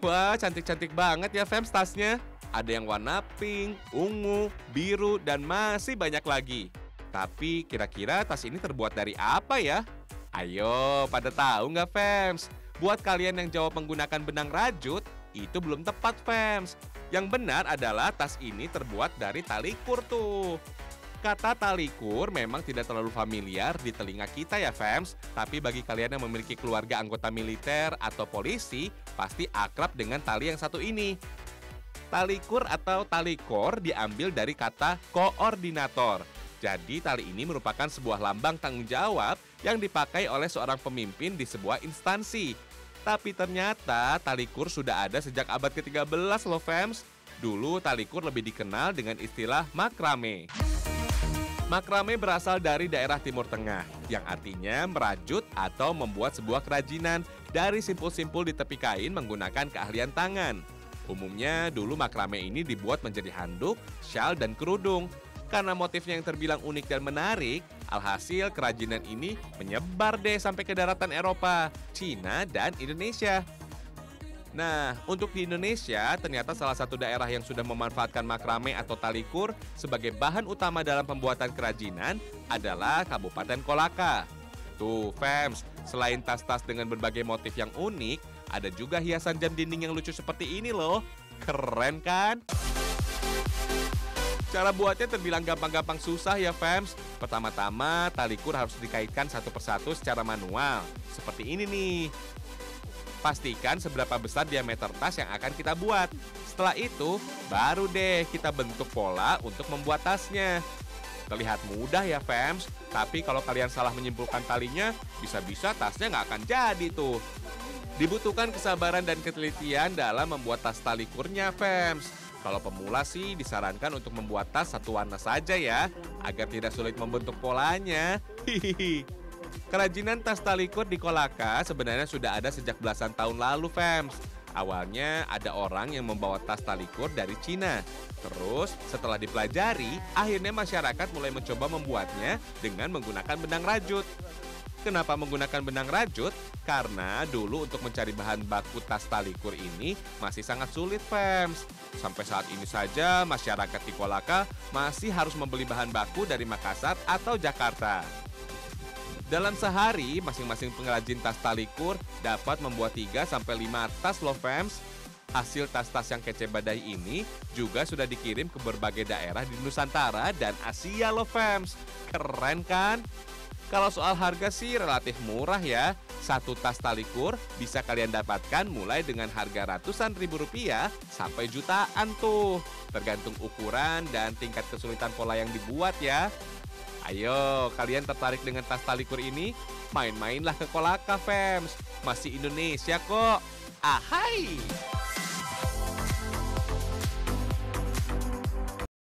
Wah, cantik-cantik banget ya fams tasnya. Ada yang warna pink, ungu, biru, dan masih banyak lagi. Tapi kira-kira tas ini terbuat dari apa ya? Ayo, pada tahu nggak fams? Buat kalian yang jawab menggunakan benang rajut, itu belum tepat fams. Yang benar adalah tas ini terbuat dari tali kur tuh. Kata tali kur memang tidak terlalu familiar di telinga kita ya fams, tapi bagi kalian yang memiliki keluarga anggota militer atau polisi, pasti akrab dengan tali yang satu ini. Tali kur atau tali kor diambil dari kata koordinator. Jadi tali ini merupakan sebuah lambang tanggung jawab yang dipakai oleh seorang pemimpin di sebuah instansi. Tapi ternyata tali kur sudah ada sejak abad ke-13 loh fams. Dulu tali kur lebih dikenal dengan istilah makrame. Makrame berasal dari daerah Timur Tengah, yang artinya merajut atau membuat sebuah kerajinan dari simpul-simpul di tepi kain menggunakan keahlian tangan. Umumnya dulu makrame ini dibuat menjadi handuk, syal, dan kerudung. Karena motifnya yang terbilang unik dan menarik, alhasil kerajinan ini menyebar deh sampai ke daratan Eropa, Cina, dan Indonesia. Nah, untuk di Indonesia, ternyata salah satu daerah yang sudah memanfaatkan makrame atau tali kur sebagai bahan utama dalam pembuatan kerajinan adalah Kabupaten Kolaka. Tuh, fams, selain tas-tas dengan berbagai motif yang unik, ada juga hiasan jam dinding yang lucu seperti ini loh. Keren kan? Cara buatnya terbilang gampang-gampang susah ya fams. Pertama-tama, tali kur harus dikaitkan satu persatu secara manual. Seperti ini nih. Pastikan seberapa besar diameter tas yang akan kita buat. Setelah itu, baru deh kita bentuk pola untuk membuat tasnya. Terlihat mudah ya fams, tapi kalau kalian salah menyimpulkan talinya, bisa-bisa tasnya nggak akan jadi tuh. Dibutuhkan kesabaran dan ketelitian dalam membuat tas tali kurnya fams. Kalau pemula sih disarankan untuk membuat tas satu warna saja ya, agar tidak sulit membentuk polanya. Hihihi. Kerajinan tas tali kur di Kolaka sebenarnya sudah ada sejak belasan tahun lalu, fams. Awalnya ada orang yang membawa tas tali kur dari Cina. Terus setelah dipelajari, akhirnya masyarakat mulai mencoba membuatnya dengan menggunakan benang rajut. Kenapa menggunakan benang rajut? Karena dulu untuk mencari bahan baku tas tali kur ini masih sangat sulit, fams. Sampai saat ini saja masyarakat di Kolaka masih harus membeli bahan baku dari Makassar atau Jakarta. Dalam sehari, masing-masing pengrajin tas tali kur dapat membuat 3-5 tas loh fams. Hasil tas-tas yang kece badai ini juga sudah dikirim ke berbagai daerah di Nusantara dan Asia loh fams. Keren kan? Kalau soal harga sih relatif murah ya. Satu tas tali kur bisa kalian dapatkan mulai dengan harga ratusan ribu rupiah sampai jutaan tuh. Tergantung ukuran dan tingkat kesulitan pola yang dibuat ya. Ayo, kalian tertarik dengan tas tali kur ini? Main-mainlah ke Kolaka, fams. Masih Indonesia kok. Ahai!